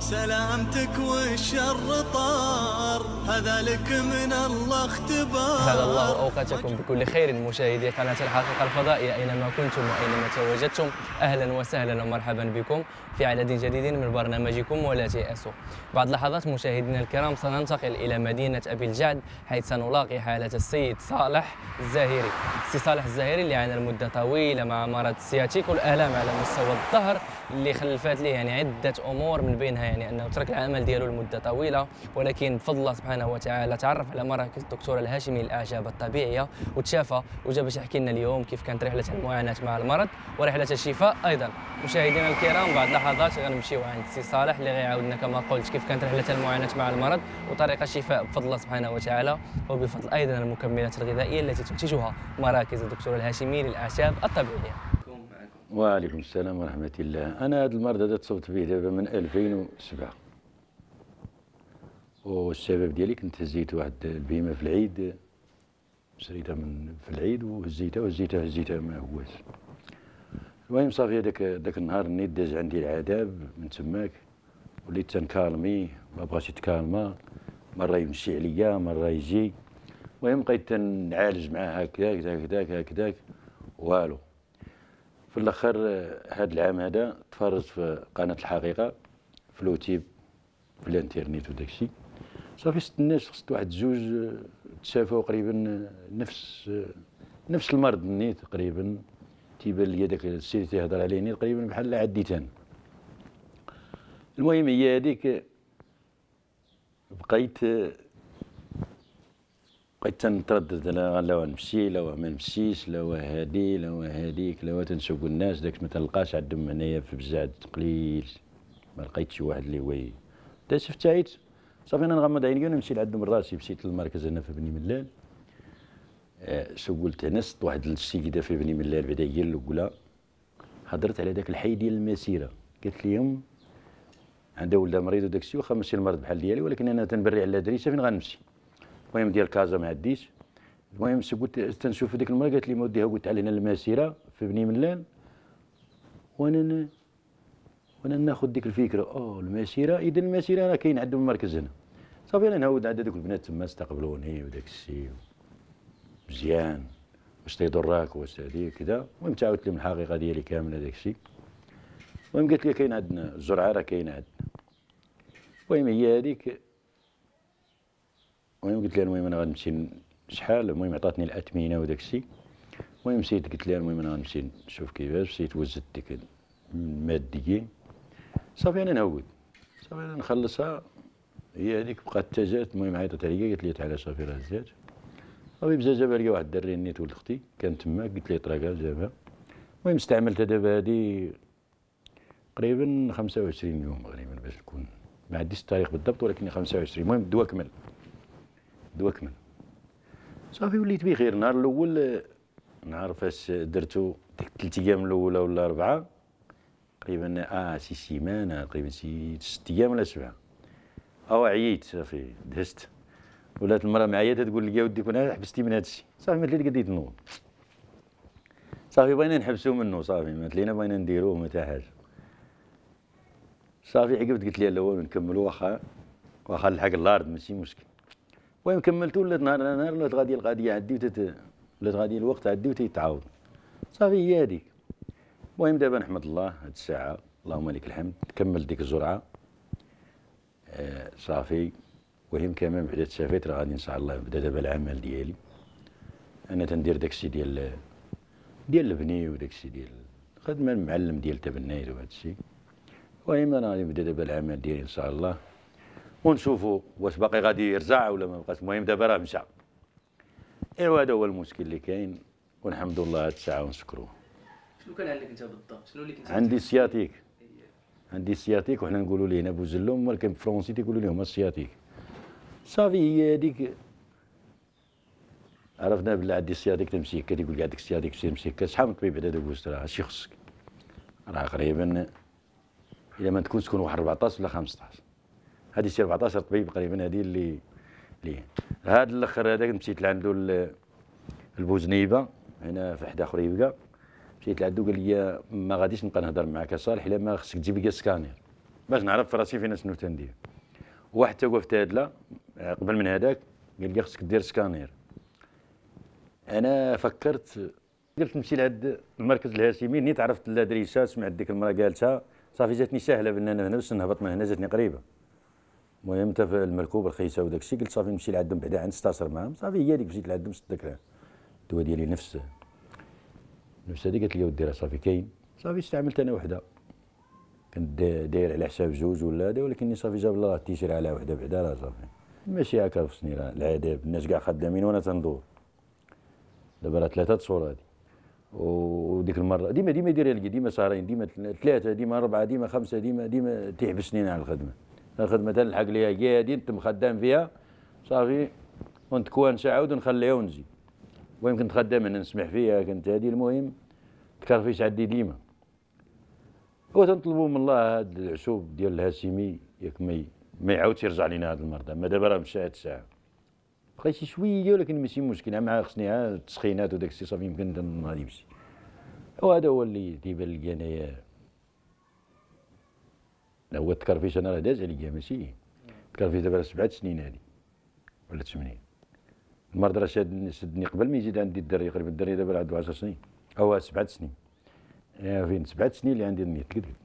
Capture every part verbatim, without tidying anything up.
سلامتك والشر طار، هذا لك من الله اختبار. أسعد الله أوقاتكم بكل خير مشاهدي قناة الحقيقة الفضائية أينما كنتم وأينما تواجدتم. أهلا وسهلا ومرحبا بكم في عدد جديد من برنامجكم ولا تيأسوا. بعد لحظات مشاهدينا الكرام سننتقل إلى مدينة أبي الجعد، حيث سنلاقي حالة السيد صالح الزاهري. السي صالح الزاهري اللي عانى لمدة طويلة مع مرض السياتيك والآلام على مستوى الظهر، اللي خلفت له يعني عدة أمور، من بينها يعني أنه ترك العمل ديالو لمدة طويلة، ولكن بفضل الله سبحانه وتعالى تعرف على مراكز الدكتور الهاشمي للأعشاب الطبيعية وتشافى، وجا باش يحكي لنا اليوم كيف كانت رحلة المعاناة مع المرض ورحلة الشفاء أيضا. مشاهدينا الكرام بعد لحظات غنمشيو عند السي صالح اللي غيعاودنا كما قلت كيف كانت رحلة المعاناة مع المرض وطريقة الشفاء بفضل الله سبحانه وتعالى، وبفضل أيضا المكملات الغذائية التي تنتجها مراكز الدكتور الهاشمي للأعشاب الطبيعية. وعليكم السلام ورحمة الله. أنا هذا المرض هذا تصبت به دابا من ألفين وسبعة، والسبب ديالي كنت هزيت واحد البهيمة في العيد، شريتها من في العيد وهزيتها وهزيتها هزيتها ما هواش. المهم صافي هذاك ذاك النهار نيت داز عندي العذاب من تماك، وليت تنكالمي ما بغاش يتكالما، مرة يمشي عليا مرة يجي. المهم بقيت تنعالج معاه هكذاك هكذاك هكذاك والو. في الاخر هذا العام هذا تفرجت في قناه الحقيقه في اليوتيوب في الانترنت وداك الشيء، صافي ست الناس خصت واحد جوج تشافوا قريبا نفس نفس المرض نيت تقريبا، تيبان لي داك السيد اللي تيهضر عليه نيت تقريبا بحال عديت انا. المهم هي هذيك بقيت بقيت تنتردد، لا لا نمشي لا ما نمشيش، لا هادي لا هاديك، لا تنسوق الناس داك ما تلقاش عندهم هنايا في بزاد قليل، ما لقيتش واحد اللي هو تا شفت عيت صافي انا نغمض عيني ونمشي لعندهم راسي. مشيت للمركز هنا في بني ملال، أه سولت هنا صدت واحد السيده في بني ملال بعدا هي الاولى، هضرت على داك الحي ديال المسيره، قالت لهم عندها ولدها مريض وداك الشيء، واخا ماشي المرض بحال ديالي ولكن انا تنبري على دريسه فين غنمشي. المهم ديال كازا ما عديش. المهم قلت تنشوف هذيك المراه، قالت لي ما وديها قلت على هنا المسيره في بني ملال، وانا وانا ناخذ ديك الفكره اه المسيره، اذا المسيره راه كاين عندهم المركز هنا. صافي انا نهود عند هذوك البنات تما استقبلوني وداك الشيء مزيان، واش تيضرك واش هذيك كذا. المهم تعاودت لهم الحقيقه ديالي كامله داك الشيء. المهم قالت لي كاين عندنا الجرعه راه كاينه عندنا. المهم هي هذيك، المهم قلت لها المهم انا غنمشي شحال، المهم عطاتني الاثمنه وداك الشيء. المهم مشيت قلت لها المهم انا غنمشي نشوف كيفاش، مشيت وزت ديك الماديين صافي انا نهود صافي انا نخلصها. هي هذيك بقات تجات، المهم عيطت عليا قالت لي تعالى صافي راه زات صافي بزاف. جابها لي واحد الدري نيت ولد اختي كانت تما، قلت لي طراكها جابها. المهم استعملتها دابا هادي تقريبا خمسة وعشرين يوم تقريبا باش نكون، ما عنديش التاريخ بالضبط ولكن خمسة وعشرين. المهم الدواء كمل الدواء كمل صافي وليت بخير. النهار الاول نعرف فاش درتو ديك ثلاث ايام الاولى ولا اربعه تقريبا، اه شي سيمانه تقريبا، شي ست ايام ولا سبعه، او عييت صافي دهست. ولات المراه معايا تقول لي يا ودي كون حبستي من هذا الشيء، صافي ما تلي قديت نوض، صافي بغينا نحبسو منه، صافي ما تلينا بغينا نديروه ما حتى حاجه. صافي عقبت قلت لها لا والو نكملو، واخا واخا نلحق الارض ماشي مشكل. المهم كملت، ولات نهار على نهار ولات غادي القضيه عندي وتت... ولات غادي الوقت عندي وتيتعاود صافي هي هذيك. المهم دابا نحمد الله هاد الساعه اللهم لك الحمد كملت ديك الجرعه آه صافي. المهم كمان بعدا تشافيت راه غادي ان شاء الله نبدا دابا العمل ديالي. انا تندير داكشي ديال ديال البني وداكشي ديال خدمه المعلم ديال تبنيت وهذا الشيء. المهم انا غادي نبدا دابا العمل ديالي ان شاء الله ونشوفوا واش باقي غادي يرجع ولا ما بقاش. المهم دابا راه مشى. ايوا هذا هو المشكل اللي كاين، والحمد لله هاد الساعه ونشكروه. شنو كان عندك انت بالضبط؟ شنو اللي كنت عندي سياتيك، عندي سياتيك وحنا نقولوا ليه هنا بوزلوم، ولكن بالفرونسي تيقولوا لهم السياتيك. صافي هي هذيك عرفنا بلي عندي السياتيك تمشي هكا، تيقول لي عندك السياتيك تمشي هكا. شحال من طبيب بعدا دوزت راه هادشي خصك، راه تقريبا الا ما تكونش تكون واحد أربعطاش ولا خمسطاش، هادي شي أربعطاش طبيب تقريبا هادي اللي ليه. هاد الاخر هذاك مشيت لعندو البوزنيبه هنا في حدا خريبكا، مشيت لعندو قال لي ما غاديش نبقى نهضر معاك صالح الا ما خصك تجيب لي سكانير. باش نعرف في راسي فين شنو تندير. واحد تا وقف تادله قبل من هذاك قال لي خصك دير سكانير. انا فكرت قلت نمشي لهاد المركز الهاشمي، نيت عرفت الادريسه، سمعت ديك المراه قالتها صافي جاتني سهله بان انا هنا باش نهبط من هنا، جاتني قريبه. المهم حتى في المركوب الخيسه وداك الشيء قلت صافي نمشي لعندهم بعدا نستاصر معاهم، صافي هي هذيك مشيت لعندهم شدت داك الدواء ديالي نفس نفس هذيك قالت لي ودي راه صافي كاين، صافي استعملت انا وحده كنت داير على حساب جوج ولا هذا، ولكني صافي جاب الله التيشير على وحده بعدا راه صافي ماشي هكا خصني راه العذاب، الناس كاع خدامين وانا تندور. دابا راه ثلاثه شهور هادي، وديك المره ديما ديما يديرها لي، ديما سهرين، ديما ثلاثه، ديما اربعه، ديما خمسه، ديما ديما تيحبسني على الخدمه. الخدمه تنلحق ليها كي هادي انت خدام فيها صافي ونتكوان ساعه عاود نخليها ونجي. المهم كنت خدام انا نسمح فيها كنت هادي، المهم الكرفيس عندي ديما. وتنطلبوا من الله هاد العشوب ديال الهاشمي ياك ما ما يعاودش يرجع لينا هاد المرض، اما دابا راه مشى هاد الساعه. بقى شي شويه ولكن ماشي مشكل، مع خصني ها التسخينات وداك الشيء صافي يمكن غادي يمشي. وهذا هو اللي تيبان لي انايا. هو التكرفيس انا راه داز عليا ماشي التكرفيس دابا راه سبعة سنين هادي ولا ثمانية. المرض راه شادني شدني قبل ما يزيد عندي الدري، قريب الدري دابا عنده عشر سنين او سبعة سنين. فين سبعة سنين اللي عندي النيت قلت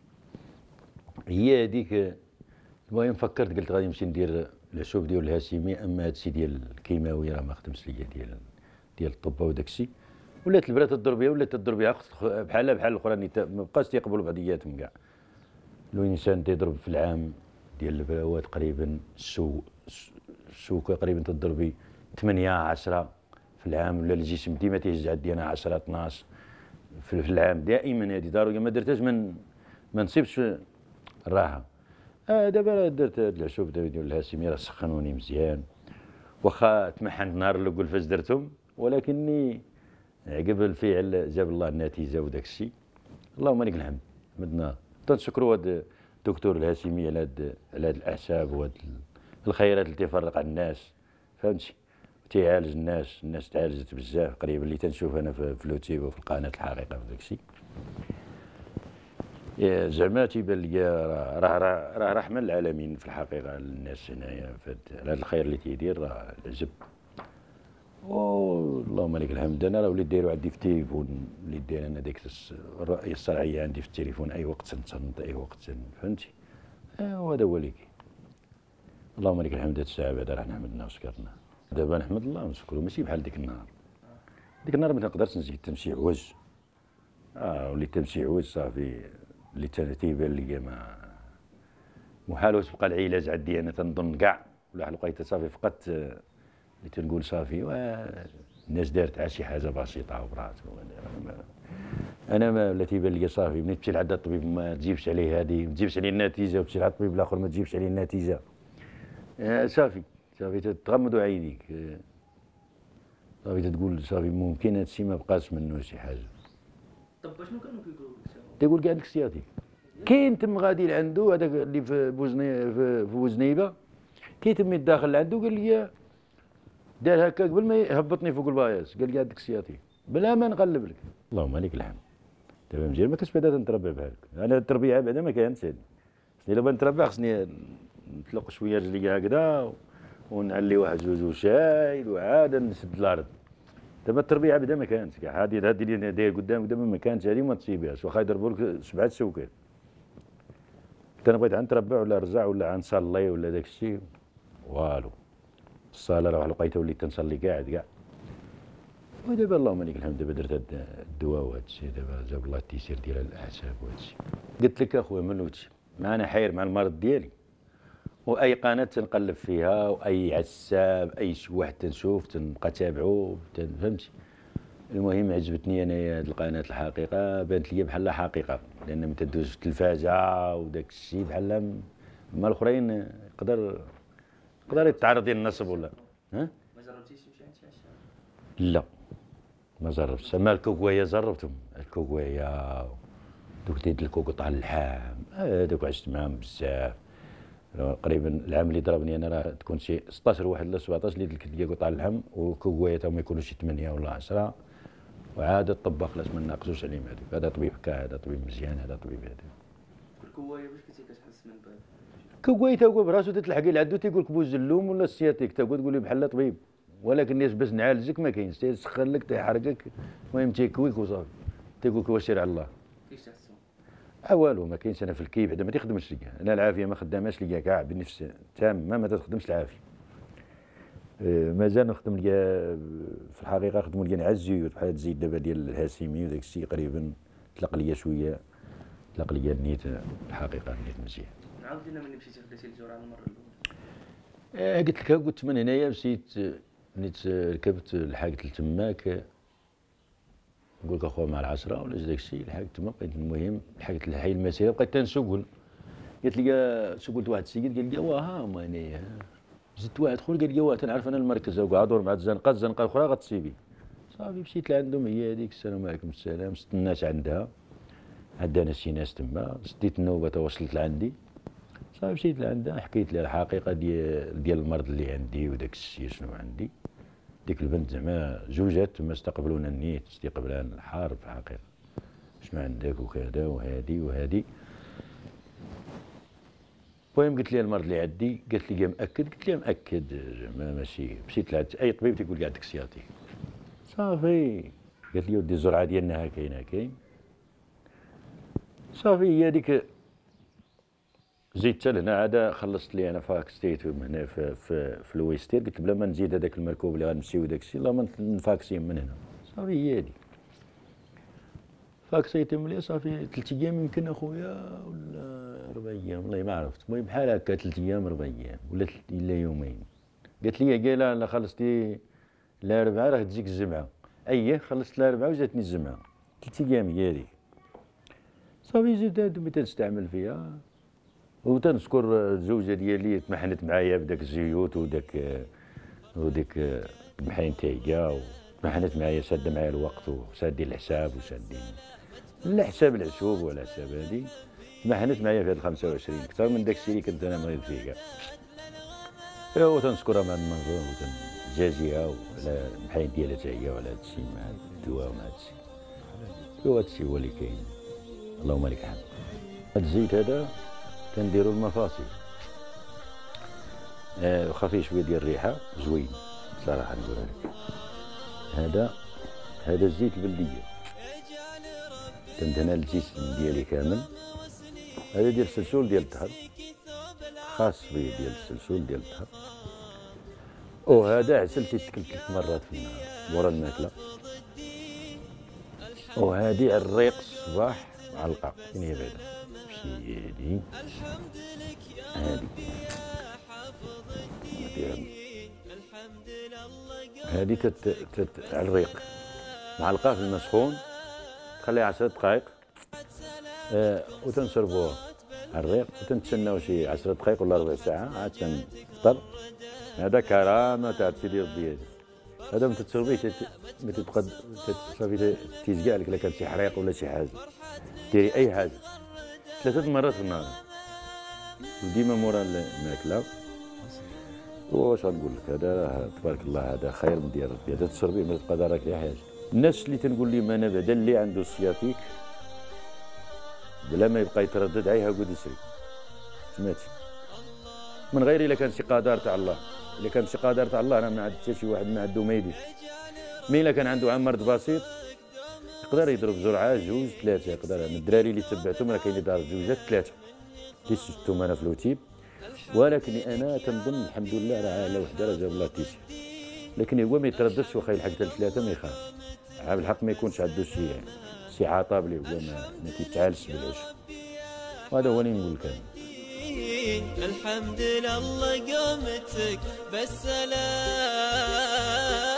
هي هذيك. المهم فكرت قلت غادي نمشي ندير العشوب ديال الهاشمي، اما هادشي ديال الكيماوي راه ما خدمش ليا ديال ديال الطب وداك الشيء. ولات البنات تضر بها ولات تضر بها بحالها بحال الاخرين، ما بقاش تيقبلوا بعضياتهم كاع. الانسان تيضرب في العام ديال البلاوه تقريبا السو السوكه تقريبا تضرب ثمانية عشرة في العام، ولا الجسم ديما تيهز عندي انا عشرة اثناش في العام دائما. هذه ضروري ما درتهاش من ما نصيبش الراحه. آه دابا درت هاد العشوب ديال الهاشمي راه سخنوني مزيان، واخا تمحنت النهار الاول فاش درتهم، ولكني عقب الفعل جاب الله النتيجه وداك الشيء. اللهم لك الحمد. حمدنا تنشكروا هاد الدكتور الهاشمي على هاد على هاد الاعشاب وهاد الخيرات اللي تيفرق على الناس، فهمتي، تيعالج الناس. الناس تعالجت بزاف قريب اللي تنشوف انا في اليوتيوب وفي القناه الحقيقه وداك الشيء. زعما تيبان لي راه راه راه رحمه للعالمين في الحقيقه للناس هنايا على هذا الخير اللي تيدير، راه عجب. اللهم لك الحمد. انا راه وليت دايرو عندي في التليفون، وليت داير انا ديك الرؤيه الشرعيه عندي في التليفون، اي وقت تنتصنت اي وقت فهمتي. وهذا هو اللي كاين. اللهم لك الحمد. هاد الساعه بعدا راه نحمدنا وشكرنا. دابا نحمد الله ونشكرو، ماشي بحال ديك النهار. ديك النهار ما تنقدرش نزيد تمشي عوج. اه وليت تمشي عوج صافي، اللي تيبان لي ما محال واش بقى العلاج عندي انا تنظن كاع، ولا لقيت صافي فقدت اللي تنقول صافي الناس دارت على شي حاجه بسيطه وبرات. انا ما ولا تيبان لي صافي ملي تمشي لعند الطبيب ما تجيبش عليه هذه، ما تجيبش عليه النتيجه، وتمشي لعند الطبيب الاخر ما تجيبش عليه النتيجه. آه صافي صافي تتغمض عينيك. آه صافي تقول صافي ممكن هادشي ما بقاش منه شي حاجه. طب شنو كانوا كيقولوا لك؟ تيقول لك عندك سياتيك. كاين تم غادي لعندو هذاك اللي في بوزني في بوزنيبه، كي تم يداخل لعندو قال لي دار هكا قبل ما يهبطني فوق الباياس، قال لي عندك سياتيك بلا ما نقلب لك. اللهم لك الحمد. دابا مزيان ما كنتش بعدا تنتربى بحالك، انا التربيه بعدا ما كانتش هادي. خصني لو نتربى خصني نطلق شويه رجلي هكذا ونعلي واحد جوج وشاي وعاد نسد الارض. دابا التربيه بعدا ما كانتش كاع، هادي هادي اللي داير قدام دابا ما كانتش هادي وما تصيبهاش، واخا يضربوا لك سبعه سوكات. حتى انا بغيت عاد نتربى ولا نرجع ولا نصلي ولا داك الشيء والو. الصلاه راه لقيتها وليت تنصلي قاعد كاع. ودابا اللهم لك الحمد دابا درت هاد الدواء وهاد الشيء، دابا جاب الله التيسير ديال الاعشاب وهاد الشيء. قلت لك اخويا من الوتش معنا حير مع المرض ديالي، واي قناه تنقلب فيها واي عساب اي شي واحد تنشوف تنبقى تابعو فهمتي. المهم عجبتني انايا هاد القناه الحقيقه، بانت لي بحال حقيقه، لان ملي تدوز في التلفازه وداك الشيء بحال ما الاخرين يقدر يقدر يتعرض للنصب ولا ها. ما جربتيش تمشي عند شي عشاب؟ لا ما جربتش، اما الكوكوايه جربتهم، الكوكوايه دوك ديال الكوكو طال اللحام هذوك عشت معاهم بزاف. قريبا العام اللي ضربني انا راه تكون شي ستطاش واحد ولا سبعطاش اللي ديك ديال قطع اللحم، وكوكوايه تا هما يكونوا شي ثمانية ولا عشرة، وعاد الطباخ لازم ما ناقصوش عليهم هذوك. هذا طبيب كا، هذا طبيب مزيان، هذا طبيب هذا. الكوايه باش كنتي كتحس من بعد؟ كوايه تا هو براسو تتلحقي لعندو تيقول لك بوز اللوم ولا السياتيك تا هو تقول لي بحال طبيب، ولكن ناس باش نعالجك ما كاينش، تيسخن لك تيحرقك، المهم تيكويك وصافي، تيقول لك واش سير على الله. كيفاش تحسو؟ اه والو ما كاينش. انا في الكي بعدا ما تيخدمش ليا، انا العافيه ما خداماش ليا كاع بنفس تامه، ما تخدمش العافيه. آه مازال نخدم ليا في الحقيقه، خدموا ليا نعز الزيوت بحال هاد الزيت دابا ديال الهاسيمي وداك الشيء قريبا طلق ليا شويه، طلق ليا النيت الحقيقه النيت مزيان. نعاود لينا ملي مشيتي خديتي الجرعه المره الاولى. آه قلت لك قلت من هنايا مشيت نيت ركبت لحقت لتماك، نقول لك اخويا مع العشرة ولا داك الشيء، لحقت تما بقيت المهم لحقت لحي المسيره بقيت تنسقل. قالت لي سقلت واحد السيد قال لي واه ها انايا، زدت واحد اخر قال لي واه تنعرف انا المركز وقعد دور مع الزنقه، الزنقه الاخرى غتسيبي. صافي مشيت لعندهم، هي هذيك السلام عليكم السلام، ست الناس عندها عندنا شي ناس تما، سديت النوبه توصلت لعندي. صافي مشيت لعندها حكيت لها الحقيقه ديال ديال المرض اللي عندي وداك الشيء شنو عندي. ديك البنت زعما زوجات تما استقبلونا النيت، استقبلان الحار في الحقيقه، شنو عندك وكذا وهادي وهادي. المهم قلت لها المرض اللي عندي، قالت لي مأكد؟ قلت لها مأكد زعما ماشي. مشيت لعند اي طبيب تيقول لي عندك سياتيك. صافي قالت لي ودي الزرعه ديالنا كاينه كاين. صافي هي هذيك زيدت لهنا عاد خلصت لي انا فاكسيت هنا في في, في الويستير، قلت بلا ما نزيد هذاك المركوب اللي غنمشيو داك الشيء، لا ما نفاكسي من هنا. صافي هي هذيك فاكسيت ملي صافي ثلاث ايام يمكن اخويا ولا اربع ايام والله ما عرفت، المهم بحال هكا ثلاث ايام اربع ايام ولا الا يومين. قالت لي قايله لا خلصتي الاربعاء راه تجيك الجمعه. اييه خلصت الاربعاء وجاتني الجمعه، ثلاث ايام هي هذيك. صافي زدت دومي تنستعمل فيها، وتنذكر الزوجه ديالي تمحنت معايا بداك الزيوت وداك وديك المحين تاعي، وتمحنت معايا ساده معايا الوقت وسادين الحساب وسادين لا حساب العشوب ولا حساب هادي، تمحنت معايا في هاد خمسة وعشرين اكثر من داك الشيء اللي كنت انا مريض فيه كاع. ايوا تنذكرها مع المنظور وتنجازيها وعلى المحين ديالها حتى هي وعلى هاد الشيء مع الدواء ومع هاد الشيء. ايوا هاد الشيء هو اللي كاين، اللهم لك الحمد. هاد الزيت هذا كنديرو المفاصل، آه خفيف شويه ديال الريحه زوين صراحه نقولها لك. هذا هذا الزيت البلديه تندهن الجسم ديالي كامل. هذا ديال السلسول ديال الظهر، خاص بيه ديال السلسول ديال الظهر. وهذا عسل تيتكل ثلاث مرات في النهار ورا الماكله. وهذه الريق الصباح معلقه فين هي بعدا ماشي هادي، هادي هادي تت تت على الريق معلقه في الماء سخون، تخليها عشر دقائق آه وتنشربوها على الريق، وتنتسناو شي عشر دقائق ولا ربع ساعه عاد تنفطر. هذا كرامه تاع سيدي ربي هذا. هذا ما تتشربيه ما تبقى صافي تيزكع لك، الا كان شي حريق ولا شي حاجه ديري اي حاجه ثلاثه مرات في النهار وديما مورا الماكله. واش غنقول لك، هذا تبارك الله هذا خير من ديال ربي، هذا تشربيه ما تبقى دارك ليه حاجه. الناس اللي تنقول لي ما انا بعدا اللي عنده السياتيك بلا ما يبقى يتردد عيها قد يسري سمعتي، من غير الا كان شي قدر تاع الله. الا كان شي قدر تاع الله انا ما عاد حتى شي واحد ما عنده ما يدير. مي الا كان عنده مرض بسيط يقدر يضرب زرعه جوج ثلاثه، يقدر. من الدراري اللي تبعتهم راه كاين اللي دار زوجات ثلاثه اللي شفتهم انا في الوتيب، ولكن انا تنظن الحمد لله راه على وحده راه جاب الله تيسير. لكن هو ما يترددش واخا يلحق حتى ثلاثه ما يخاف، عا بالحق ما يكونش عنده شي شي عطاب اللي هو ما, ما تيتعالجش بالعشب. وهذا هو اللي نقول لك انا. الحمد لله قومتك بالسلام.